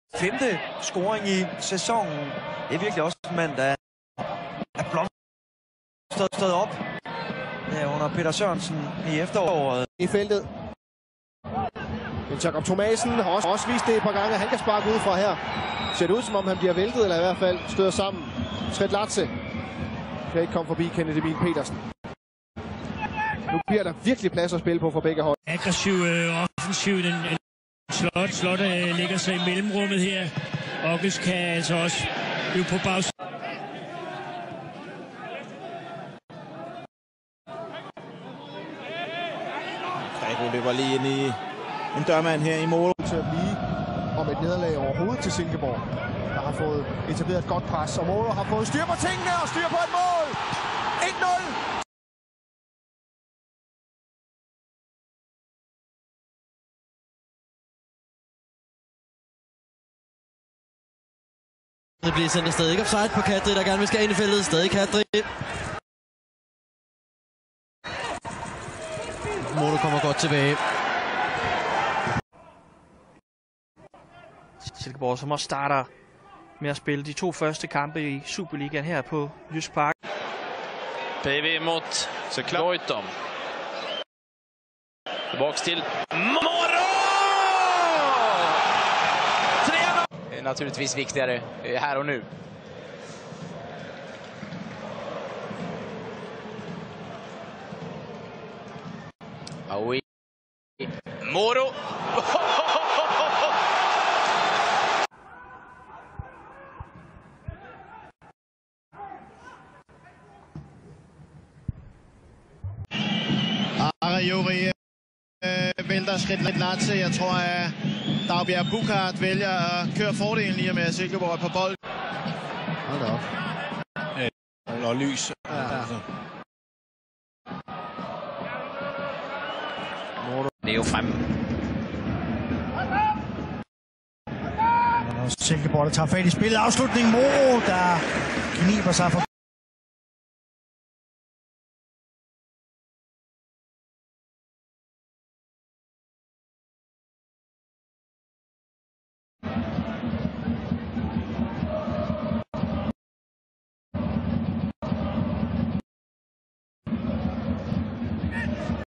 Femte scoring i sæsonen. Det er virkelig også en mand, der er blomstret op under Peter Sørensen i efteråret. I feltet. Jakob Thomasen har også vist det et par gange, at han kan sparke ud fra her. Ser det ud, som om han bliver væltet, eller i hvert fald støder sammen. Svetlatse kan ikke komme forbi Kenneth Emil Petersen. Nu bliver der virkelig plads at spille på for begge hold. Aggressiv offensiv, den Slot lægger sig i mellemrummet her. Okkes kan altså også blive på bags. Grego løber lige ind i en dørmand her i Moro. Til at blive om et nederlag overhovedet til Silkeborg, der har fået etableret et godt pres. Og Moro har fået styr på tingene og styr på et mål. 1-0. Det bliver sendt afsted. Ikke offside på Kadri, der gerne vil skære ind i feltet. Stadig Kadri. Moro kommer godt tilbage. Silkeborg, som også starter med at spille de 2 første kampe i Superligaen her på Jysk Park. PV mot Goitom. Tillbaks till Moro! Naturligtvis viktigare här och nu. Oj. Moro! Juri vælter Svetlatse. Jeg tror, at Dagbjerg Bukhart vælger at køre fordelen lige med Silkeborg på bold. Hold da op. Og lys. Ja. Det er jo fremme. Silkeborg, der tager fat i spillet. Afslutning Moro, der kniber sig for